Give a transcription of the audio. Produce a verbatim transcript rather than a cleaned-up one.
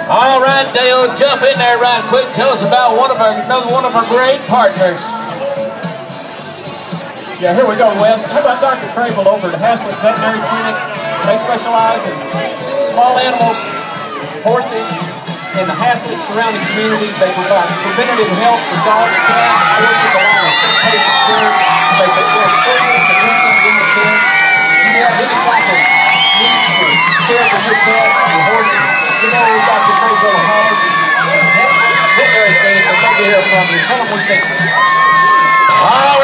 All right, Dale, jump in there right quick. Tell us about one of our another one of our great partners. Yeah, here we go, Wes. How about Doctor Crable over at Haslet Veterinary Clinic? They specialize in small animals, horses, and the Haslet surrounding communities. They provide preventative health for dogs, cats, horses, along with sick patient care. They perform surgery, prevention, dental care. If you have any kind of needs for care for your pet, your horses, you know we've got Doctor Crable at home. Veterinary things, they'll be here from you. Tell them we sent you. All right.